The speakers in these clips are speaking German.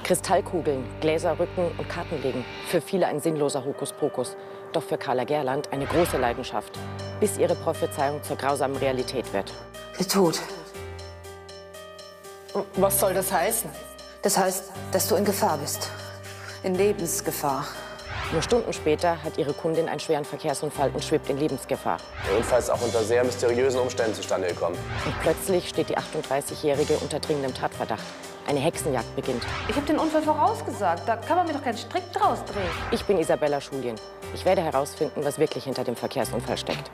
Kristallkugeln, Gläserrücken und Kartenlegen. Für viele ein sinnloser Hokuspokus. Doch für Carla Gerland eine große Leidenschaft. Bis ihre Prophezeiung zur grausamen Realität wird. Der Tod. Was soll das heißen? Das heißt, dass du in Gefahr bist. In Lebensgefahr. Nur Stunden später hat ihre Kundin einen schweren Verkehrsunfall und schwebt in Lebensgefahr. Der Unfall ist auch unter sehr mysteriösen Umständen zustande gekommen. Und plötzlich steht die 38-Jährige unter dringendem Tatverdacht. Eine Hexenjagd beginnt. Ich habe den Unfall vorausgesagt. Da kann man mir doch keinen Strick draus drehen. Ich bin Isabella Schulien. Ich werde herausfinden, was wirklich hinter dem Verkehrsunfall steckt.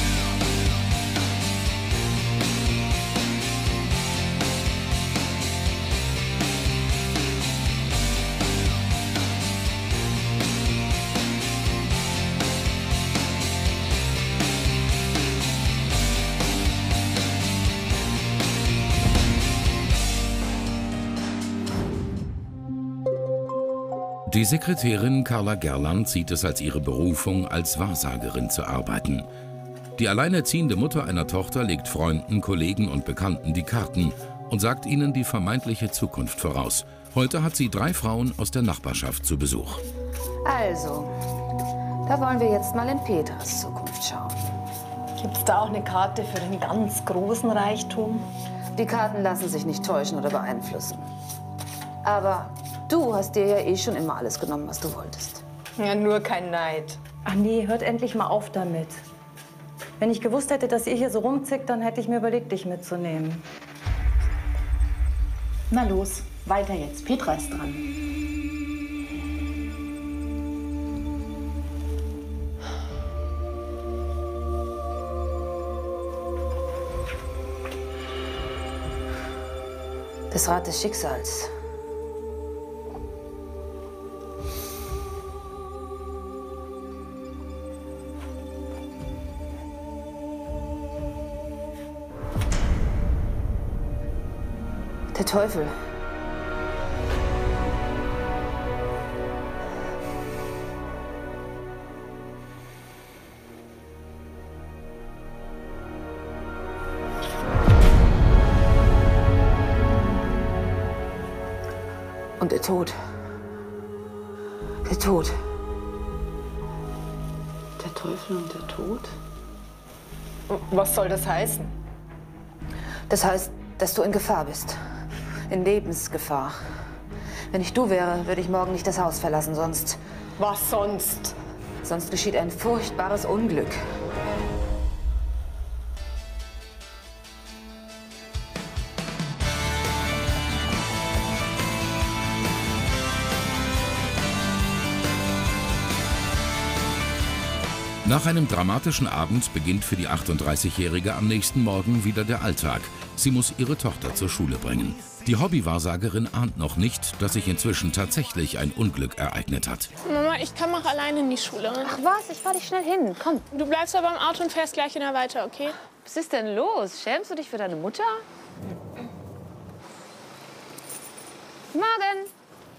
Die Sekretärin Carla Gerland sieht es als ihre Berufung, als Wahrsagerin zu arbeiten. Die alleinerziehende Mutter einer Tochter legt Freunden, Kollegen und Bekannten die Karten und sagt ihnen die vermeintliche Zukunft voraus. Heute hat sie 3 Frauen aus der Nachbarschaft zu Besuch. Also, da wollen wir jetzt mal in Petras Zukunft schauen. Gibt's da auch eine Karte für den ganz großen Reichtum? Die Karten lassen sich nicht täuschen oder beeinflussen. Aber du hast dir ja eh schon immer alles genommen, was du wolltest. Ja, nur kein Neid. Ach nee, hört endlich mal auf damit. Wenn ich gewusst hätte, dass ihr hier so rumzickt, dann hätte ich mir überlegt, dich mitzunehmen. Na los, weiter jetzt. Petra ist dran. Das Rad des Schicksals. Der Teufel. Und der Tod. Der Tod. Der Teufel und der Tod? Was soll das heißen? Das heißt, dass du in Gefahr bist. In Lebensgefahr. Wenn ich du wäre, würde ich morgen nicht das Haus verlassen, sonst... Was sonst? Sonst geschieht ein furchtbares Unglück. Nach einem dramatischen Abend beginnt für die 38-Jährige am nächsten Morgen wieder der Alltag. Sie muss ihre Tochter zur Schule bringen. Die Hobbywahrsagerin ahnt noch nicht, dass sich inzwischen tatsächlich ein Unglück ereignet hat. Mama, ich kann auch alleine in die Schule. Ach was, ich fahr dich schnell hin. Komm. Du bleibst aber im Auto und fährst gleich wieder weiter, okay? Was ist denn los? Schämst du dich für deine Mutter? Morgen.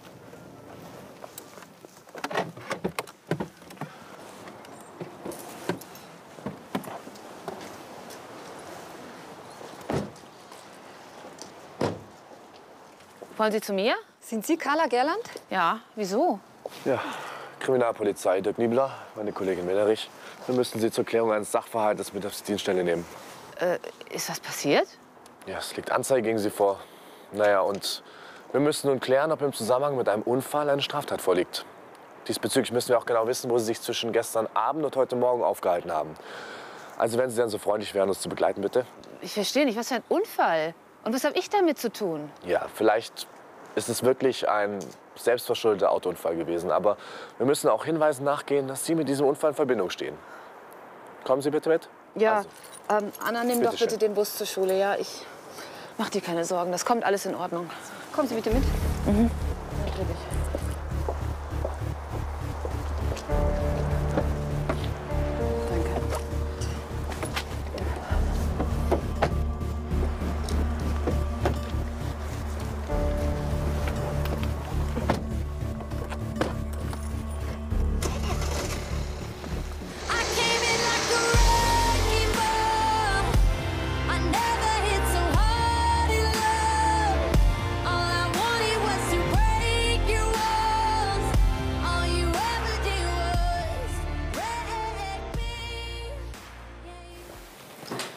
Wollen Sie zu mir? Sind Sie Carla Gerland? Ja, wieso? Ja, Kriminalpolizei, Dirk Niebler, meine Kollegin Menerich. Wir müssen Sie zur Klärung eines Sachverhaltes mit auf die Dienststelle nehmen. Ist was passiert? Ja, es liegt Anzeige gegen Sie vor. Naja, und wir müssen nun klären, ob im Zusammenhang mit einem Unfall eine Straftat vorliegt. Diesbezüglich müssen wir auch genau wissen, wo Sie sich zwischen gestern Abend und heute Morgen aufgehalten haben. Also wenn Sie dann so freundlich wären, uns zu begleiten, bitte. Ich verstehe nicht, was für ein Unfall. Und was habe ich damit zu tun? Ja, vielleicht ist es wirklich ein selbstverschuldeter Autounfall gewesen. Aber wir müssen auch Hinweisen nachgehen, dass Sie mit diesem Unfall in Verbindung stehen. Kommen Sie bitte mit. Ja, Also, Anna, nimm doch bitte den Bus zur Schule. Ja, ich mach dir keine Sorgen. Das kommt alles in Ordnung. Kommen Sie bitte mit. Mhm. Natürlich. All I wanted was to break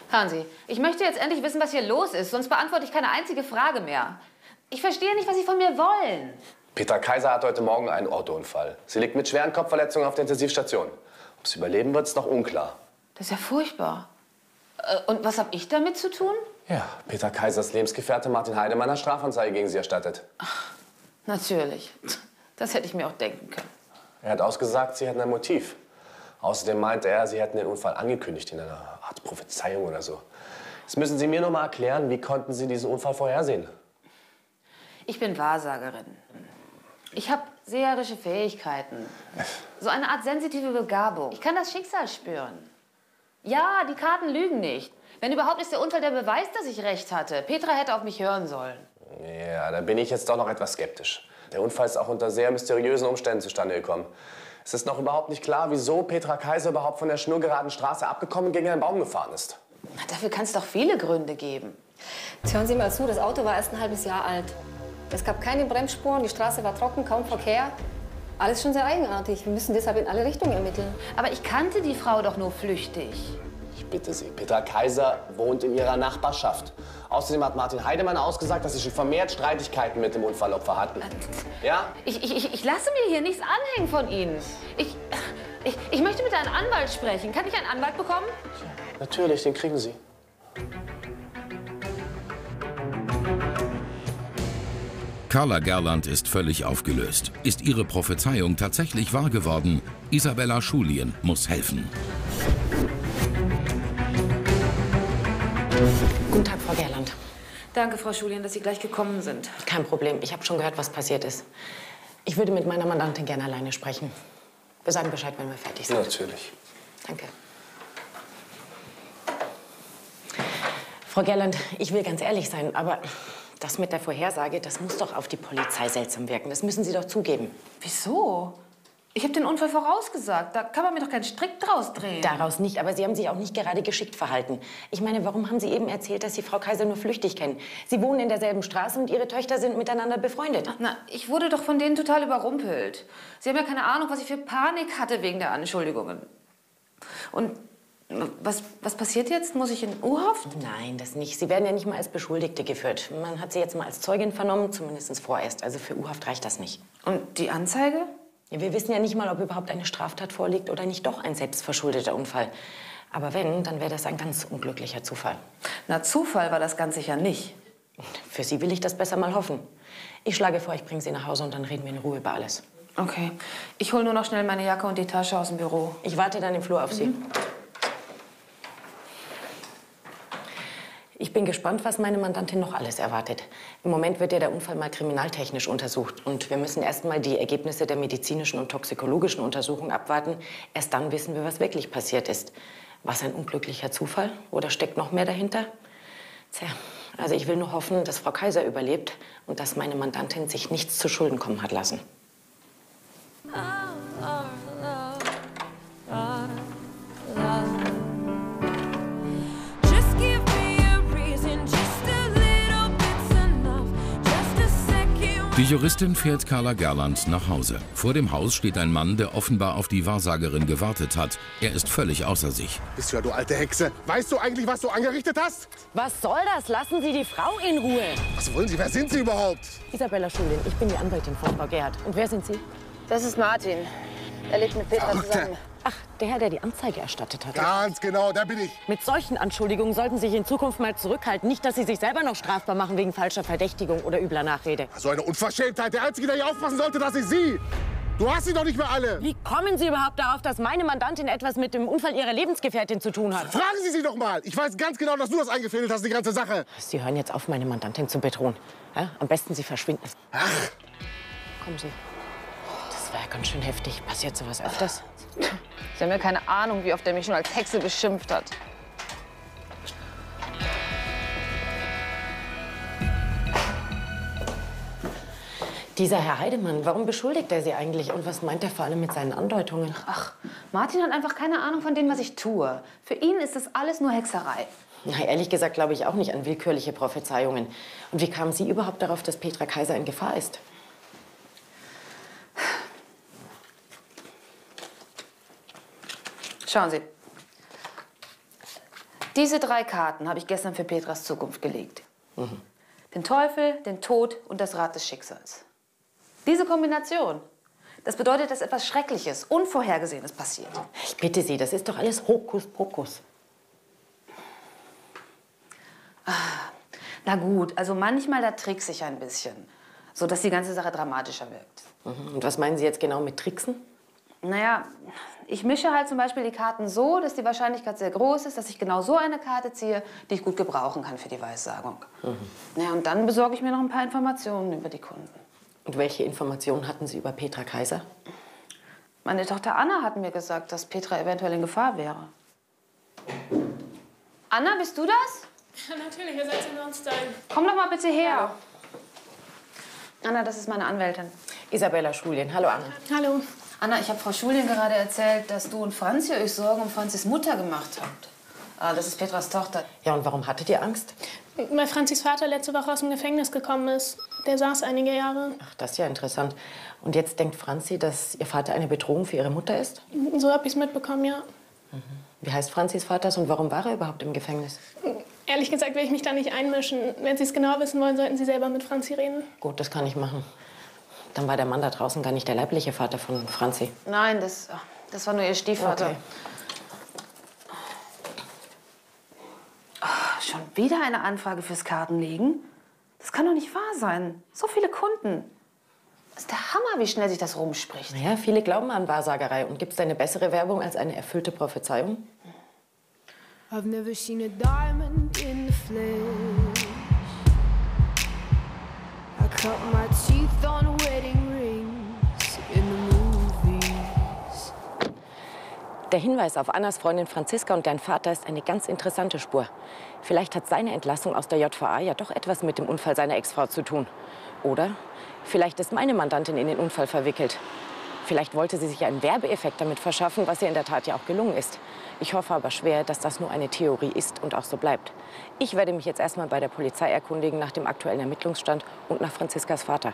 Hören Sie, ich möchte jetzt endlich wissen, was hier los ist, sonst beantworte ich keine einzige Frage mehr. Ich verstehe nicht, was Sie von mir wollen. Petra Kaiser hat heute Morgen einen Autounfall. Sie liegt mit schweren Kopfverletzungen auf der Intensivstation. Ob sie überleben wird, ist noch unklar. Das ist ja furchtbar. Und was habe ich damit zu tun? Ja, Petra Kaisers Lebensgefährte Martin Heidemann hat Strafanzeige gegen sie erstattet. Ach, natürlich. Das hätte ich mir auch denken können. Er hat ausgesagt, sie hätten ein Motiv. Außerdem meinte er, sie hätten den Unfall angekündigt in einer Art Prophezeiung oder so. Jetzt müssen Sie mir noch mal erklären, wie konnten Sie diesen Unfall vorhersehen? Ich bin Wahrsagerin. Ich habe seherische Fähigkeiten. So eine Art sensitive Begabung. Ich kann das Schicksal spüren. Ja, die Karten lügen nicht. Wenn überhaupt, ist der Unfall der Beweis, dass ich recht hatte. Petra hätte auf mich hören sollen. Ja, da bin ich jetzt doch noch etwas skeptisch. Der Unfall ist auch unter sehr mysteriösen Umständen zustande gekommen. Es ist noch überhaupt nicht klar, wieso Petra Kaiser überhaupt von der schnurgeraden Straße abgekommen und gegen einen Baum gefahren ist. Na, dafür kann es doch viele Gründe geben. Jetzt hören Sie mal zu, das Auto war erst ein halbes Jahr alt. Es gab keine Bremsspuren, die Straße war trocken, kaum Verkehr. Alles schon sehr eigenartig. Wir müssen deshalb in alle Richtungen ermitteln. Aber ich kannte die Frau doch nur flüchtig. Ich bitte Sie, Petra Kaiser wohnt in ihrer Nachbarschaft. Außerdem hat Martin Heidemann ausgesagt, dass sie schon vermehrt Streitigkeiten mit dem Unfallopfer hatten. Ja? Ich lasse mir hier nichts anhängen von Ihnen. Ich möchte mit einem Anwalt sprechen. Kann ich einen Anwalt bekommen? Natürlich, den kriegen Sie. Carla Gerland ist völlig aufgelöst. Ist ihre Prophezeiung tatsächlich wahr geworden? Isabella Schulien muss helfen. Guten Tag, Frau Gerland. Danke, Frau Schulien, dass Sie gleich gekommen sind. Kein Problem. Ich habe schon gehört, was passiert ist. Ich würde mit meiner Mandantin gerne alleine sprechen. Wir sagen Bescheid, wenn wir fertig sind. Natürlich. Danke. Frau Gerland, ich will ganz ehrlich sein, aber das mit der Vorhersage, das muss doch auf die Polizei seltsam wirken. Das müssen Sie doch zugeben. Wieso? Ich habe den Unfall vorausgesagt. Da kann man mir doch keinen Strick draus drehen. Daraus nicht, aber Sie haben sich auch nicht gerade geschickt verhalten. Ich meine, warum haben Sie eben erzählt, dass Sie Frau Kaiser nur flüchtig kennen? Sie wohnen in derselben Straße und Ihre Töchter sind miteinander befreundet. Na, ich wurde doch von denen total überrumpelt. Sie haben ja keine Ahnung, was ich für Panik hatte wegen der Anschuldigungen. Und was passiert jetzt? Muss ich in U-Haft? Nein, das nicht. Sie werden ja nicht mal als Beschuldigte geführt. Man hat Sie jetzt mal als Zeugin vernommen, zumindest vorerst. Also für U-Haft reicht das nicht. Und die Anzeige? Ja, wir wissen ja nicht mal, ob überhaupt eine Straftat vorliegt oder nicht doch ein selbstverschuldeter Unfall. Aber wenn, dann wäre das ein ganz unglücklicher Zufall. Na, Zufall war das ganz sicher nicht. Für Sie will ich das besser mal hoffen. Ich schlage vor, ich bringe Sie nach Hause und dann reden wir in Ruhe über alles. Okay. Ich hole nur noch schnell meine Jacke und die Tasche aus dem Büro. Ich warte dann im Flur auf Sie. Ich bin gespannt, was meine Mandantin noch alles erwartet. Im Moment wird ja der Unfall mal kriminaltechnisch untersucht. Und wir müssen erst mal die Ergebnisse der medizinischen und toxikologischen Untersuchung abwarten. Erst dann wissen wir, was wirklich passiert ist. War es ein unglücklicher Zufall oder steckt noch mehr dahinter? Tja, also ich will nur hoffen, dass Frau Kaiser überlebt und dass meine Mandantin sich nichts zu Schulden kommen hat lassen. Die Juristin fährt Carla Gerland nach Hause. Vor dem Haus steht ein Mann, der offenbar auf die Wahrsagerin gewartet hat. Er ist völlig außer sich. Bist du ja, du alte Hexe. Weißt du eigentlich, was du angerichtet hast? Was soll das? Lassen Sie die Frau in Ruhe. Was wollen Sie? Wer sind Sie überhaupt? Isabella Schulin, ich bin die Anwältin von Frau Gerhard. Und wer sind Sie? Das ist Martin. Er lebt mit Petra zusammen. Ach, der Herr, der die Anzeige erstattet hat. Ganz genau, da bin ich. Mit solchen Anschuldigungen sollten Sie sich in Zukunft mal zurückhalten. Nicht, dass Sie sich selber noch strafbar machen wegen falscher Verdächtigung oder übler Nachrede. So eine Unverschämtheit. Der Einzige, der hier aufpassen sollte, das ist Sie. Du hast sie doch nicht mehr alle. Wie kommen Sie überhaupt darauf, dass meine Mandantin etwas mit dem Unfall ihrer Lebensgefährtin zu tun hat? Fragen Sie sie doch mal. Ich weiß ganz genau, dass du das eingefädelt hast, die ganze Sache. Sie hören jetzt auf, meine Mandantin zu bedrohen. Ja? Am besten Sie verschwinden. Ach. Kommen Sie. Das war ja ganz schön heftig. Passiert sowas öfters? Sie haben ja keine Ahnung, wie oft er mich schon als Hexe beschimpft hat. Dieser Herr Heidemann, warum beschuldigt er Sie eigentlich? Und was meint er vor allem mit seinen Andeutungen? Ach, Martin hat einfach keine Ahnung von dem, was ich tue. Für ihn ist das alles nur Hexerei. Na, ehrlich gesagt glaube ich auch nicht an willkürliche Prophezeiungen. Und wie kamen Sie überhaupt darauf, dass Petra Kaiser in Gefahr ist? Schauen Sie. Diese 3 Karten habe ich gestern für Petras Zukunft gelegt. Den Teufel, den Tod und das Rad des Schicksals. Diese Kombination, das bedeutet, dass etwas Schreckliches, Unvorhergesehenes passiert. Ich bitte Sie, das ist doch alles Hokuspokus. Na gut, also manchmal da trickse ich ein bisschen, sodass die ganze Sache dramatischer wirkt. Und was meinen Sie jetzt genau mit Tricksen? Naja, ich mische halt zum Beispiel die Karten so, dass die Wahrscheinlichkeit sehr groß ist, dass ich genau so eine Karte ziehe, die ich gut gebrauchen kann für die Weissagung. Naja, und dann besorge ich mir noch ein paar Informationen über die Kunden. Und welche Informationen hatten Sie über Petra Kaiser? Meine Tochter Anna hat mir gesagt, dass Petra eventuell in Gefahr wäre. Anna, bist du das? Ja, natürlich, ihr seid in uns ein. Komm doch mal bitte her. Anna, das ist meine Anwältin. Isabella Schulien. Hallo, Anna. Hallo. Anna, ich habe Frau Schulien gerade erzählt, dass du und Franzi euch Sorgen um Franzis Mutter gemacht habt. Ah, das ist Petras Tochter. Ja, und warum hattet ihr Angst? Weil Franzis Vater letzte Woche aus dem Gefängnis gekommen ist. Der saß einige Jahre. Ach, das ist ja interessant. Und jetzt denkt Franzi, dass ihr Vater eine Bedrohung für ihre Mutter ist? So hab ich's mitbekommen, ja. Wie heißt Franzis Vater und warum war er überhaupt im Gefängnis? Ehrlich gesagt will ich mich da nicht einmischen. Wenn Sie es genau wissen wollen, sollten Sie selber mit Franzi reden. Gut, das kann ich machen. Dann war der Mann da draußen gar nicht der leibliche Vater von Franzi. Nein, das war nur ihr Stiefvater. Okay. Oh, schon wieder eine Anfrage fürs Kartenlegen? Das kann doch nicht wahr sein. So viele Kunden. Das ist der Hammer, wie schnell sich das rumspricht. Naja, viele glauben an Wahrsagerei. Und gibt es da eine bessere Werbung als eine erfüllte Prophezeiung? I've never seen a diamond in the flesh. I cut my teeth on wedding rings in the movies. Der Hinweis auf Annas Freundin Franziska und deren Vater ist eine ganz interessante Spur. Vielleicht hat seine Entlassung aus der JVA ja doch etwas mit dem Unfall seiner Ex-Frau zu tun. Oder vielleicht ist meine Mandantin in den Unfall verwickelt. Vielleicht wollte sie sich einen Werbeeffekt damit verschaffen, was ihr in der Tat ja auch gelungen ist. Ich hoffe aber schwer, dass das nur eine Theorie ist und auch so bleibt. Ich werde mich jetzt erstmal bei der Polizei erkundigen nach dem aktuellen Ermittlungsstand und nach Franziskas Vater.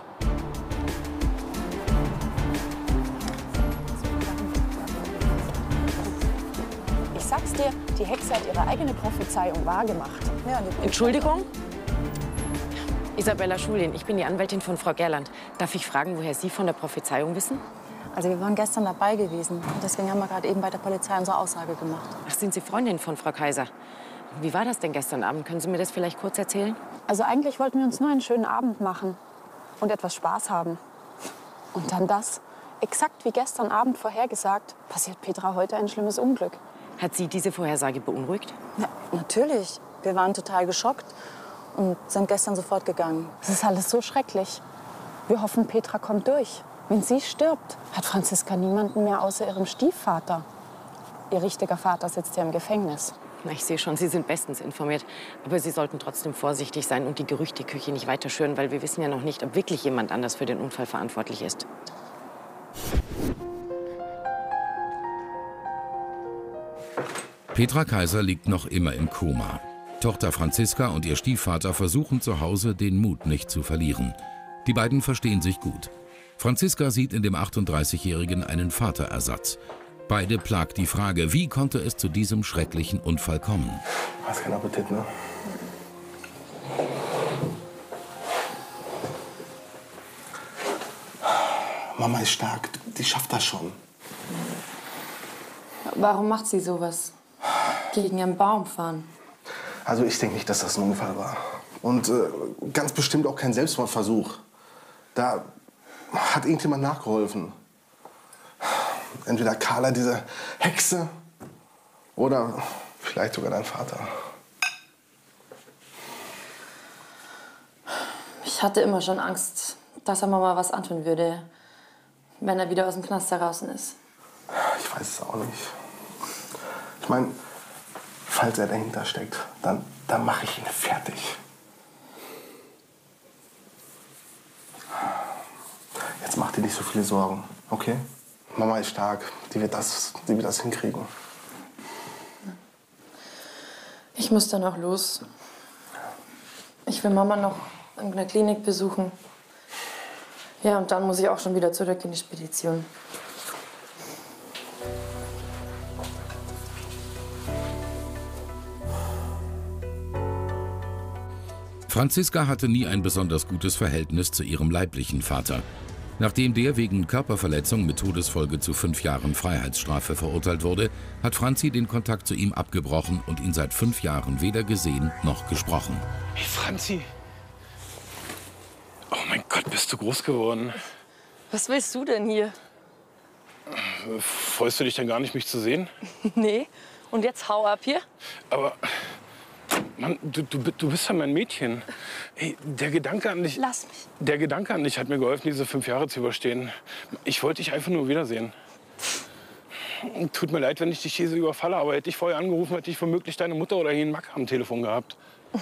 Ich sag's dir, die Hexe hat ihre eigene Prophezeiung wahrgemacht. Ja, Entschuldigung? Isabella Schulien, ich bin die Anwältin von Frau Gerland. Darf ich fragen, woher Sie von der Prophezeiung wissen? Also wir waren gestern dabei gewesen. Und deswegen haben wir gerade eben bei der Polizei unsere Aussage gemacht. Ach, sind Sie Freundin von Frau Kaiser? Wie war das denn gestern Abend? Können Sie mir das vielleicht kurz erzählen? Also eigentlich wollten wir uns nur einen schönen Abend machen und etwas Spaß haben. Und dann das. Exakt wie gestern Abend vorhergesagt, passiert Petra heute ein schlimmes Unglück. Hat Sie diese Vorhersage beunruhigt? Ja, natürlich. Wir waren total geschockt und sind gestern sofort gegangen. Es ist alles so schrecklich. Wir hoffen, Petra kommt durch. Wenn sie stirbt, hat Franziska niemanden mehr außer ihrem Stiefvater. Ihr richtiger Vater sitzt ja im Gefängnis. Na, ich sehe schon, Sie sind bestens informiert. Aber Sie sollten trotzdem vorsichtig sein und die Gerüchteküche nicht weiter schüren, weil wir wissen ja noch nicht, ob wirklich jemand anders für den Unfall verantwortlich ist. Petra Kaiser liegt noch immer im Koma. Tochter Franziska und ihr Stiefvater versuchen zu Hause, den Mut nicht zu verlieren. Die beiden verstehen sich gut. Franziska sieht in dem 38-Jährigen einen Vaterersatz. Beide plagt die Frage, wie konnte es zu diesem schrecklichen Unfall kommen? Hast keinen Appetit, ne? Mama ist stark, die schafft das schon. Warum macht sie sowas? Gegen ihren Baum fahren? Also ich denke nicht, dass das ein Unfall war. Und ganz bestimmt auch kein Selbstmordversuch. Da hat irgendjemand nachgeholfen. Entweder Carla, diese Hexe, oder vielleicht sogar dein Vater. Ich hatte immer schon Angst, dass er Mama was antun würde, wenn er wieder aus dem Knast heraus ist. Ich weiß es auch nicht. Ich meine, falls er dahinter steckt, dann mache ich ihn fertig. Jetzt mach dir nicht so viele Sorgen, okay? Mama ist stark, die wird das hinkriegen. Ich muss dann auch los. Ich will Mama noch in der Klinik besuchen. Ja, und dann muss ich auch schon wieder zurück in die Spedition. Franziska hatte nie ein besonders gutes Verhältnis zu ihrem leiblichen Vater. Nachdem der wegen Körperverletzung mit Todesfolge zu 5 Jahren Freiheitsstrafe verurteilt wurde, hat Franzi den Kontakt zu ihm abgebrochen und ihn seit 5 Jahren weder gesehen noch gesprochen. Hey Franzi! Oh mein Gott, bist du groß geworden. Was willst du denn hier? Freust du dich denn gar nicht, mich zu sehen? Nee. Und jetzt hau ab hier? Aber, Mann, du bist ja mein Mädchen. Hey, der Gedanke an dich... Lass mich. Der Gedanke an dich hat mir geholfen, diese 5 Jahre zu überstehen. Ich wollte dich einfach nur wiedersehen. Tut mir leid, wenn ich dich hier so überfalle, aber hätte ich vorher angerufen, hätte ich womöglich deine Mutter oder Hin Mack am Telefon gehabt.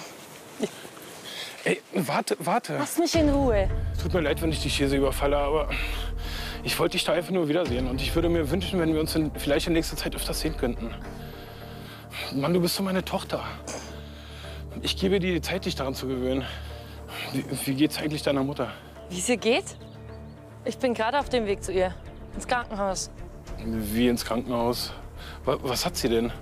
Ey, warte. Lass mich in Ruhe. Tut mir leid, wenn ich dich hier so überfalle, aber ich wollte dich da einfach nur wiedersehen. Und ich würde mir wünschen, wenn wir uns vielleicht in nächster Zeit öfters sehen könnten. Mann, du bist so meine Tochter. Ich gebe dir die Zeit, dich daran zu gewöhnen. Wie geht's eigentlich deiner Mutter? Wie sie geht? Ich bin gerade auf dem Weg zu ihr. Ins Krankenhaus. Wie ins Krankenhaus? Was hat sie denn?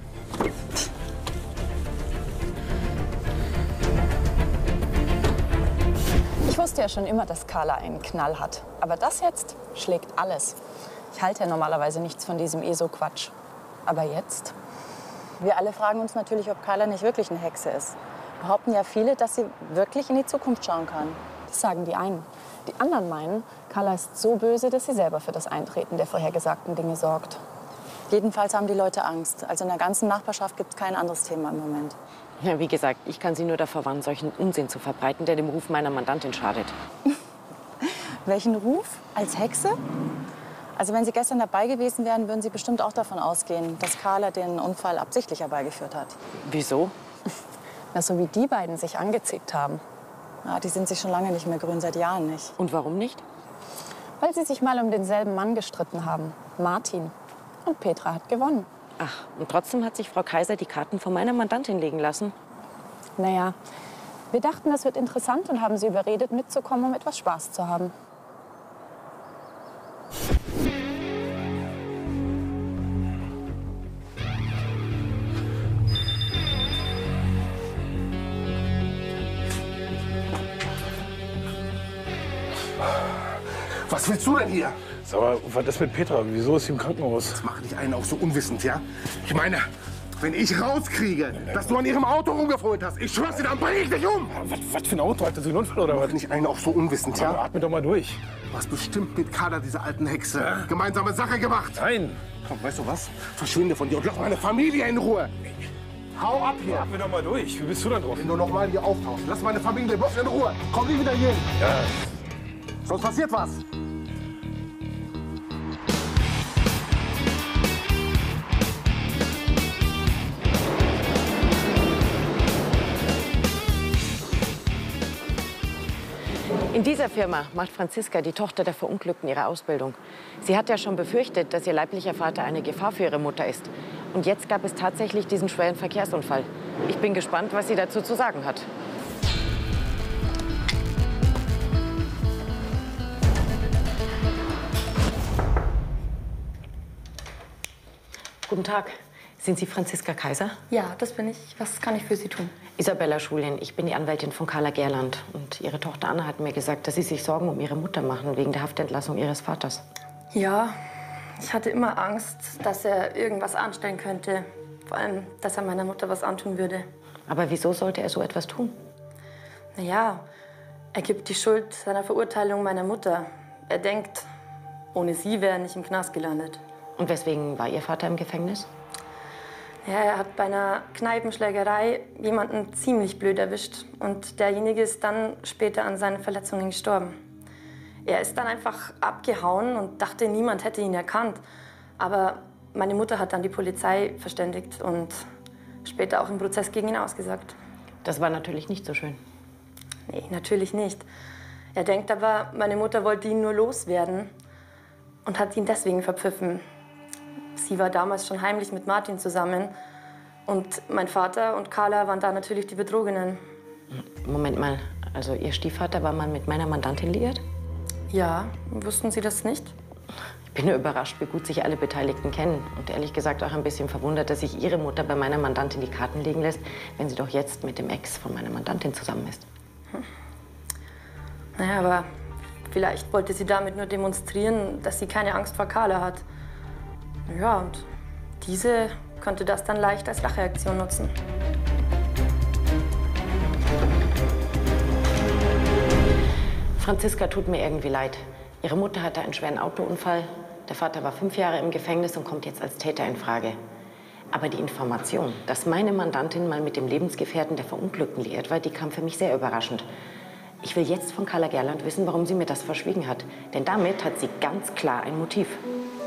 Ich wusste ja schon immer, dass Carla einen Knall hat. Aber das jetzt schlägt alles. Ich halte ja normalerweise nichts von diesem ESO-Quatsch. Aber jetzt? Wir alle fragen uns natürlich, ob Carla nicht wirklich eine Hexe ist. Behaupten ja viele, dass sie wirklich in die Zukunft schauen kann. Das sagen die einen. Die anderen meinen, Carla ist so böse, dass sie selber für das Eintreten der vorhergesagten Dinge sorgt. Jedenfalls haben die Leute Angst. Also in der ganzen Nachbarschaft gibt es kein anderes Thema im Moment. Ja, wie gesagt, ich kann Sie nur davor warnen, solchen Unsinn zu verbreiten, der dem Ruf meiner Mandantin schadet. Welchen Ruf? Als Hexe? Also wenn Sie gestern dabei gewesen wären, würden Sie bestimmt auch davon ausgehen, dass Carla den Unfall absichtlich herbeigeführt hat. Wieso? Na, so wie die beiden sich angezickt haben. Ja, die sind sich schon lange nicht mehr grün, seit Jahren nicht. Und warum nicht? Weil sie sich mal um denselben Mann gestritten haben, Martin. Und Petra hat gewonnen. Ach, und trotzdem hat sich Frau Kaiser die Karten von meiner Mandantin legen lassen. Naja, wir dachten, das wird interessant und haben sie überredet, mitzukommen, um etwas Spaß zu haben. Was willst du denn hier? Sag mal, was ist mit Petra? Wieso ist sie im Krankenhaus? Das macht dich einen auch so unwissend, ja? Ich meine, wenn ich rauskriege, dass du an ihrem Auto rumgefummelt hast, ich schwör's dir, dann bring ich dich um! Was für ein Auto? Hatte sie einen Unfall oder was? Macht nicht einen auch so unwissend, ja? Atme doch mal durch. Du hast bestimmt mit Carla, dieser alten Hexe, gemeinsame Sache gemacht. Nein. Komm, weißt du was? Verschwinde von dir und lass meine Familie in Ruhe. Hau ab hier. Atme doch mal durch. Wie bist du da drauf? Wenn du noch mal hier auftauchst, lass meine Familie bloß in Ruhe. Komm nie wieder hier hin. Ja. Sonst passiert was. In dieser Firma macht Franziska, die Tochter der Verunglückten, ihre Ausbildung. Sie hat ja schon befürchtet, dass ihr leiblicher Vater eine Gefahr für ihre Mutter ist. Und jetzt gab es tatsächlich diesen schweren Verkehrsunfall. Ich bin gespannt, was sie dazu zu sagen hat. Guten Tag. Sind Sie Franziska Kaiser? Ja, das bin ich. Was kann ich für Sie tun? Isabella Schulin, ich bin die Anwältin von Carla Gerland. Und Ihre Tochter Anna hat mir gesagt, dass Sie sich Sorgen um Ihre Mutter machen, wegen der Haftentlassung Ihres Vaters. Ja, ich hatte immer Angst, dass er irgendwas anstellen könnte. Vor allem, dass er meiner Mutter was antun würde. Aber wieso sollte er so etwas tun? Naja, er gibt die Schuld seiner Verurteilung meiner Mutter. Er denkt, ohne sie wäre er nicht im Knast gelandet. Und weswegen war Ihr Vater im Gefängnis? Ja, er hat bei einer Kneipenschlägerei jemanden ziemlich blöd erwischt. Und derjenige ist dann später an seinen Verletzungen gestorben. Er ist dann einfach abgehauen und dachte, niemand hätte ihn erkannt. Aber meine Mutter hat dann die Polizei verständigt und später auch im Prozess gegen ihn ausgesagt. Das war natürlich nicht so schön. Nee, natürlich nicht. Er denkt aber, meine Mutter wollte ihn nur loswerden und hat ihn deswegen verpfiffen. Sie war damals schon heimlich mit Martin zusammen. Und mein Vater und Carla waren da natürlich die Betrogenen. Moment mal, also Ihr Stiefvater war mal mit meiner Mandantin liiert? Ja, wussten Sie das nicht? Ich bin nur überrascht, wie gut sich alle Beteiligten kennen. Und ehrlich gesagt auch ein bisschen verwundert, dass sich Ihre Mutter bei meiner Mandantin die Karten legen lässt, wenn sie doch jetzt mit dem Ex von meiner Mandantin zusammen ist. Naja, aber vielleicht wollte sie damit nur demonstrieren, dass sie keine Angst vor Carla hat. Ja, und diese könnte das dann leicht als Racheaktion nutzen. Franziska tut mir irgendwie leid. Ihre Mutter hatte einen schweren Autounfall. Der Vater war 5 Jahre im Gefängnis und kommt jetzt als Täter in Frage. Aber die Information, dass meine Mandantin mal mit dem Lebensgefährten der Verunglückten liiert war, die kam für mich sehr überraschend. Ich will jetzt von Carla Gerland wissen, warum sie mir das verschwiegen hat. Denn damit hat sie ganz klar ein Motiv.